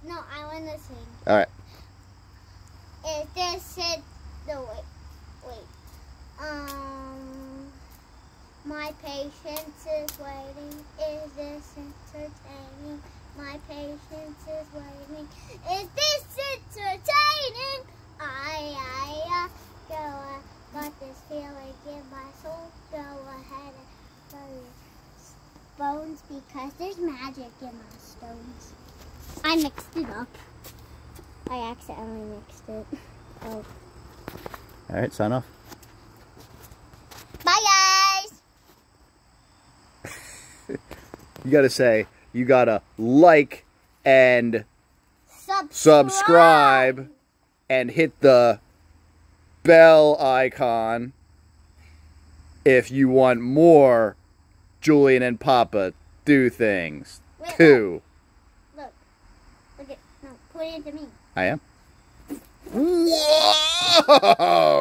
No, I want to sing. All right. Is this it? No, wait. My patience is waiting. Is this entertaining? My patience is waiting. Is this entertaining? Go on. Got this feeling in my soul. Go ahead and blow your bones because there's magic in my stones. I mixed it up. I accidentally mixed it. Oh. All right, sign off. Bye, guys. You gotta say, you gotta like and subscribe and hit the bell icon if you want more Julian and Papa do things too. Look at, no, put it into me. I am. Whoa!